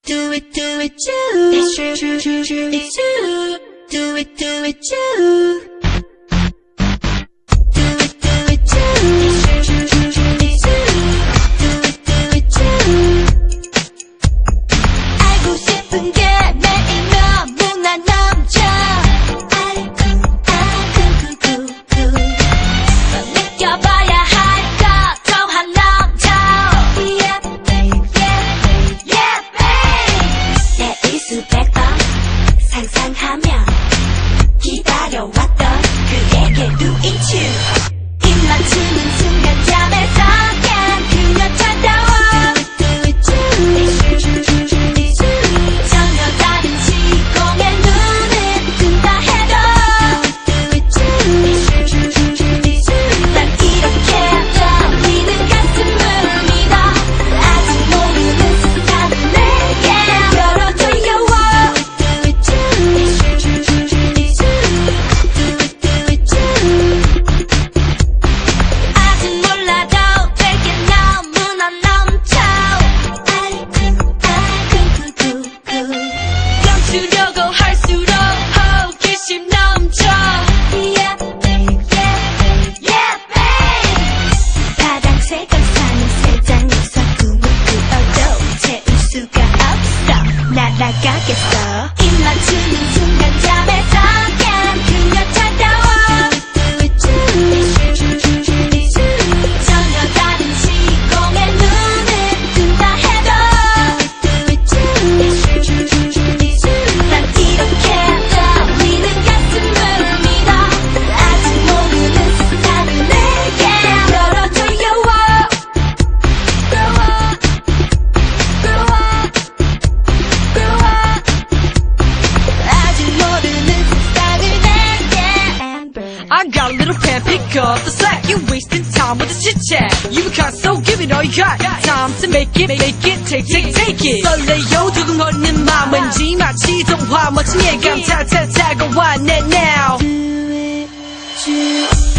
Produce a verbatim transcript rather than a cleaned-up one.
Do it, do it, you. It's true, true, true, true. It's you. Do it, do it, you. Do it, do it, you. It's true, true, true, true. It's you. Do it, do it, you. 알고 싶은 게 매일 너무나 넘쳐. 알고, 알고, 구, 구, 구. 더 느껴봐야 할 것 더한 넘쳐. Yeah, babe, yeah, babe, yeah, babe. 내 일수백 번 상상하며 기다려왔던 그에게도 it's you. 입 맞추는 순간 잠에서 깬 그녀 찾아와. Do it, do it, you. 전혀 다른 시공의 눈을 뜬다 해도 Do it, do it, 난 이렇게 떨리는 가슴을 믿어. 아직 모르는 스타를 내게 열어줘요. Do it, do it, do it, do it, 아직 몰라도 되게 너무나 넘쳐. 알고, 알고, 구구구. 감추려고 할수록 호기심 넘쳐. Yeah, babe, yeah, babe, yeah, babe. 파란색을 사는 세상에서 꿈을 꾸어도 채울 수가 없어. 날아가겠어. 입 맞추는 순간 잠에서 깬 그녀 찾아와. Do it, do it, 전혀 다른 시공의 눈을 뜬다 해도 Do it, do it, 난 이렇게 떨리는 가슴을 믿어. 아직 모르는 스타를 내게 열어줘요. Grow up, grow up, grow up. 아직 모르는 스타를 내게 I got a little pen, pick up the slack. You wasting time with the chit chat. You can't, so give it all you got. Time to make it, make it, take, take, take it. 설레요 두근거리는 맘 왠지 마치 동화 멋진 예감 타타타고 왔네 now. Do it, do